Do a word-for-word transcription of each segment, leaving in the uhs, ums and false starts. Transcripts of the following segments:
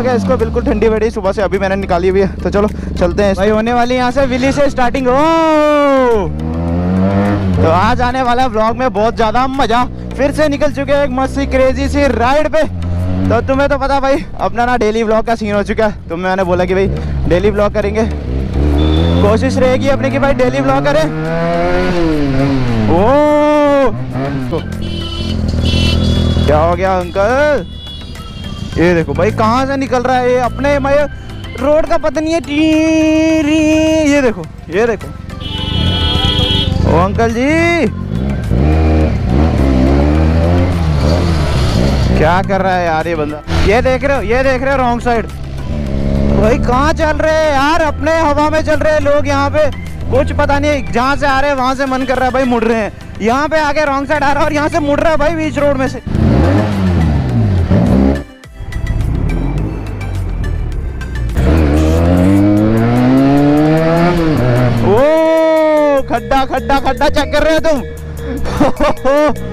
गया इसको बिल्कुल ठंडी बैठी सुबह से, अभी मैंने निकाली हुई है। तो चलो चलते हैं भाई, होने वाली यहाँ से विली से स्टार्टिंग। हो तो आज आने वाला ब्लॉग में बहुत ज़्यादा मज़ा, फिर से निकल चुके हैं एक मस्ती क्रेजी सी राइड पे। तो तुम्हें तो पता भाई अपना ना डेली ब्लॉग का सीन हो चुका है, तो मैंने बोला कि भाई डेली ब्लॉग करेंगे, कोशिश रहेगी अपने की भाई डेली ब्लॉग करें। ओ क्या हो गया अंकल, ये देखो भाई कहाँ से निकल रहा है ये, अपने मैं रोड का पता नहीं है। ये देखो ये देखो, ओ अंकल जी क्या कर रहा है यार ये बंदा, ये देख रहे हो ये देख रहे हो रॉन्ग साइड भाई, कहाँ चल रहे हैं यार, अपने हवा में चल रहे हैं लोग, यहाँ पे कुछ पता नहीं, जहाँ से आ रहे हैं वहां से मन कर रहा है भाई मुड़ रहे हैं, यहाँ पे आके रॉन्ग साइड आ रहा है और यहाँ से मुड़ रहा है भाई बीच रोड में से। ओ खड्डा खड्डा खड्डा चेक कर रहे हो तुम।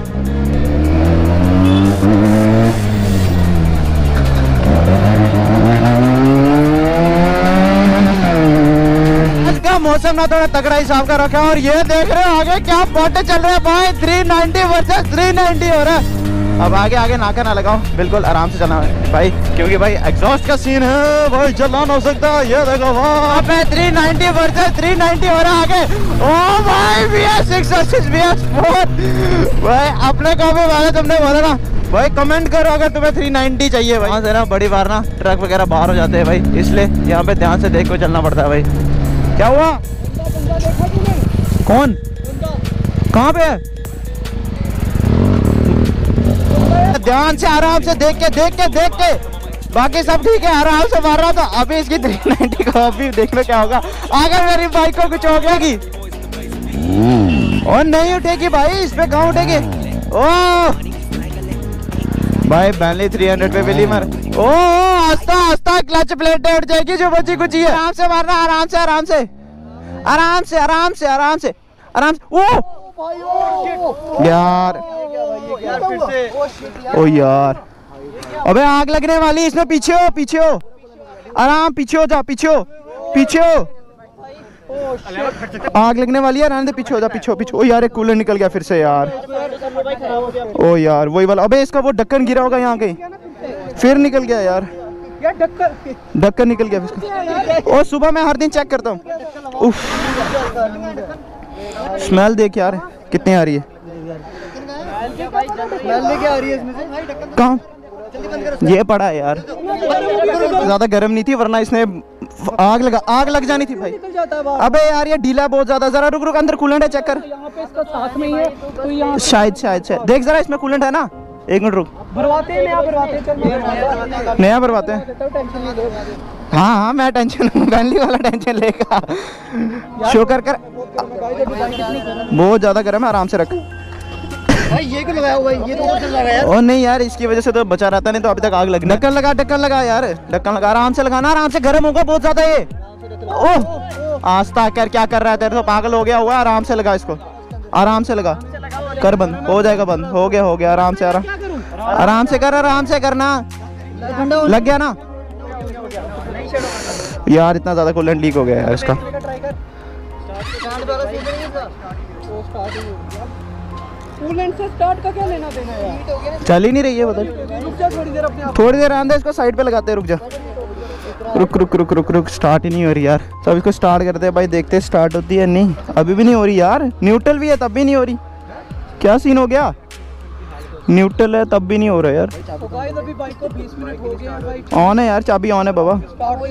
मौसम ना थोड़ा तगड़ा हिसाब का रखा, और ये देख रहे हो आगे क्या पॉटे चल रहे हैं भाई, तीन सौ नब्बे वर्सेस तीन सौ नब्बे हो रहा है। अब आगे आगे नाका ना लगाओ, बिल्कुल आराम से चलना है भाई, क्योंकि भाई एग्जॉस्ट का सीन है भाई, चलाना हो सकता है। ये देखो वहाँ पे तीन सौ नब्बे वर्सेस तीन सौ नब्बे हो रहा है आगे। ओ भाई B S six versus B S four भाई, अपने को भी वाले तुमने बोला ना भाई, कमेंट करो अगर तुम्हें तीन सौ नब्बे चाहिए भाई। वहाँ से ना बड़ी बार ना ट्रक वगैरह बाहर हो जाते हैं भाई, इसलिए यहाँ पे ध्यान से देख कर चलना पड़ता है भाई। क्या हुआ, कौन कहाँ पे है, ध्यान से आराम से देख के देख के देख के, बाकी सब ठीक है, आराम से मार रहा था। अभी इसकी तीन सौ नब्बे को अभी देख लो क्या होगा, अगर मेरी बाइक को कुछ हो गया और नहीं उठेगी भाई, इस पे कहाँ उठेगी। ओ भाई बैनली तीन सौ पे बिली मर, ओ आस्ता आस्ता क्लच प्लेट उठ जाएगी जो बची कुछ है, आराम से मारना, आराम से आराम से आराम से आराम से आराम से आराम से। ओ यार ओ यार, अबे आग लगने वाली इसमें, पीछे हो पीछे हो, आराम पीछे हो जा, पीछे हो पीछे हो, आग लगने वाली है, रहने दे, पीछे हो जा पीछे हो पीछे। ओ यार एक कूलर निकल गया फिर से यार, ओ यार वही वाला, अबे इसका वो ढक्कन गिरा होगा यहाँ कहीं, फिर निकल गया यार, ढक्कन निकल गया इसका। ओ सुबह मैं हर दिन चेक करता हूँ। उफ स्मेल देख यार कितनी आ रही है, कहाँ ये पड़ा है यार, ज्यादा गर्म नहीं थी वरना इसने आग लगा आग लग जानी थी भाई। अबे यार ये ढीला बहुत ज्यादा, जरा रुक रुक अंदर कूलेंट है चेक कर, शायद शायद शायद देख जरा इसमें कूलेंट है ना, एक मिनट रुक, भरवाते हैं नया भरवाते हैं नया भरवाते हैं। हाँ हाँ मैं टेंशन बैनली वाला टेंशन लेगा, शो कर कर, बहुत ज्यादा गर्म है, आराम से रख भाई। ये क्यों लगाया हुआ है, ये तो और लगा यार। ओ नहीं यार इसकी वजह से तो बचा रहता, नहीं तो अभी तक आग लगी। ढक्कन लगा ढक्कन लगा यार, ढक्कन लगा, आराम से लगाना, आराम से, गर्म होगा बहुत ज्यादा ये। ओह आस्ता कर, क्या कर रहा है, तेरे तो पागल हो गया हुआ, आराम से लगा इसको, आराम से लगा कर, बंद हो जाएगा, बंद हो गया हो गया, आराम से आराम आराम से कर, आराम से करना, लग गया ना यार, इतना ज्यादा कूलेंट लीक हो गया यार इसका। कूलेंट से स्टार्ट का क्या लेना देना यार, चल ही नहीं रही है, बता थोड़ी देर अपने थोड़ी देर आंदे, इसको साइड पे लगाते हैं, रुक जा, रुक रुक रुक रुक रुक स्टार्ट ही नहीं हो रही यार। तो इसको स्टार्ट करते हैं भाई, देखते हैं स्टार्ट होती है नहीं, अभी भी नहीं हो रही यार, न्यूट्रल भी है तब भी नहीं हो रही, क्या सीन हो गया, न्यूट्रल है तब भी नहीं हो रहा यार। ऑन है यार, चाबी ऑन है बाबा,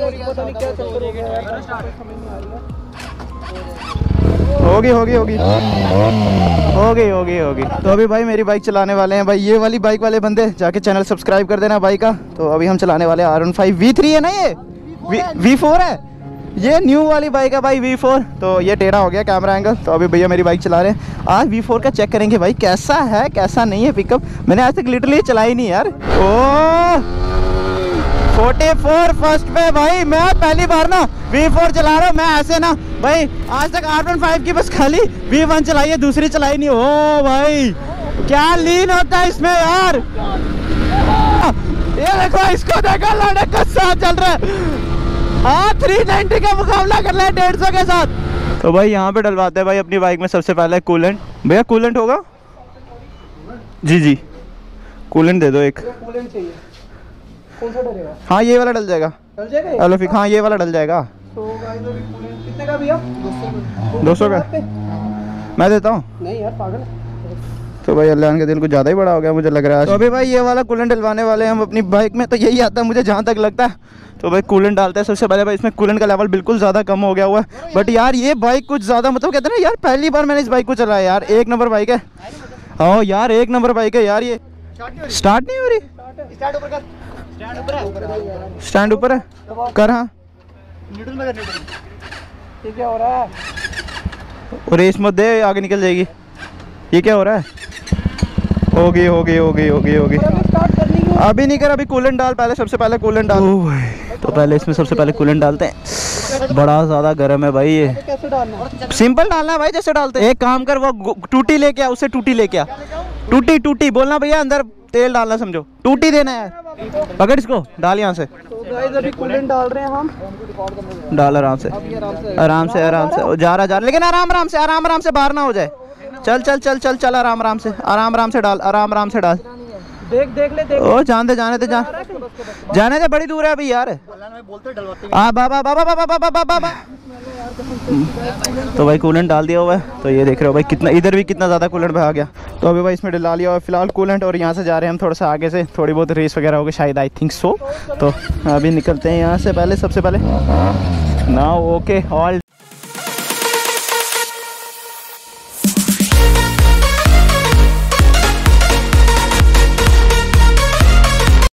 होगी होगी होगी होगी होगी होगी। तो अभी भाई मेरी बाइक चलाने वाले हैं भाई, ये वाली बाइक वाले बंदे, जाके चैनल सब्सक्राइब कर देना भाई का। तो अभी हम चलाने वाले हैं R one five V three है ना, ये वी फोर है, ये न्यू वाली बाइक है भाई वी फोर। तो ये टेढ़ा हो गया कैमरा एंगल, तो अभी भैया मेरी बाइक चला रहे हैं। आज वी फोर का चेक करेंगे भाई कैसा है कैसा नहीं है पिकअप, मैंने आज तक लिटरली चलाई नहीं यार। ओ फोर्टी फोर फर्स्ट पे भाई, मैं पहली बार ना वी फोर चला रहा हूँ मैं ऐसे ना भाई, आज तक आर वन फाइव की बस खाली वी वन चलाई है, दूसरी चलाई नहीं। ओ भाई क्या लीन होता है इसमें यार, ये देखो इसको देखो, लड़के का साथ चल रहा है। हाँ तीन सौ नब्बे का मुकाबला कर रहा है डेढ़ सौ के साथ। तो भाई यहाँ पे डलवाते हैं भाई अपनी बाइक में सबसे पहले कूलेंट। भैया कूलेंट होगा? जी जी कूलेंट दे दो एक। कूलेंट चाहिए, कौन सा डलेगा? हाँ ये वाला डल जाएगा। डल जाएगा एलोफिक, हाँ ये वाला डल जाएगा। तो गाइस अभी कूलेंट कितने का भैया? दो सौ का मैं देता हूँ। नहीं यार पागल। तो भाई अल्लाह के दिल कुछ ज़्यादा ही बड़ा हो गया मुझे लग रहा है। तो अभी भाई ये वाला कूलेंट डलवाने वाले हैं हम अपनी बाइक में, तो यही आता है मुझे जहाँ तक लगता है। तो भाई कूलेंट डालते हैं सबसे पहले। भाई इसमें कूलेंट का लेवल बिल्कुल ज़्यादा कम हो गया हुआ है, बट यार ये बाइक कुछ ज़्यादा मतलब कहते हैं ना यार, पहली बार मैंने इस बाइक को चलाया यार, एक नंबर बाइक है। हाँ यार एक नंबर बाइक है यार। ये स्टार्ट नहीं हो रही, स्टैंड ऊपर है कर। हाँ ये क्या हो रहा है? और रेस मत दे, आगे निकल जाएगी। ये क्या हो रहा है? हो गई हो गई हो गई हो गई हो गई। स्टार्ट करनी क्यों? अभी नहीं कर, अभी कूलेंट डाल पहले, सबसे पहले कूलेंट डाल। तो पहले इसमें सबसे पहले कूलेंट डालते हैं। बड़ा ज़्यादा गर्म है भाई ये। कैसे डालना है? सिंपल डालना है भाई जैसे डालते हैं। एक काम कर, वो टूटी लेके आ, उससे टूटी लेके आ। टूटी टूटी बोलना भैया, अंदर तेल डालना समझो, टूटी देना है। पकड़ इसको, डाल यहाँ से। तो गाइस अभी कूलेंट डाल रहे हैं हम। डाल आराम से आराम से आराम से। जा रहा जा रहा, लेकिन आराम आराम से आराम आराम से, बाहर ना हो जाए। चल चल चल चल चल आराम आराम से आराम आराम से डाल, आराम आराम से डाल। देख देख ले देख। ओ जान दे, जाने दे, जान जाने दे, बड़ी दूर है अभी यार। आ बाबा बाबा बाबा बाबा बाबा बाबा। तो भाई कूलेंट डाल दिया हुआ है। तो ये देख रहे हो भाई कितना, इधर भी कितना ज़्यादा कूलेंट बहा गया। तो अभी भाई इसमें डाल लिया हुआ फिलहाल कूलेंट, और यहाँ से जा रहे हैं हम थोड़ा सा आगे से, थोड़ी बहुत रेस वगैरह होगी शायद, आई थिंक सो। तो अभी निकलते हैं यहाँ से, पहले सबसे पहले ना। Okay all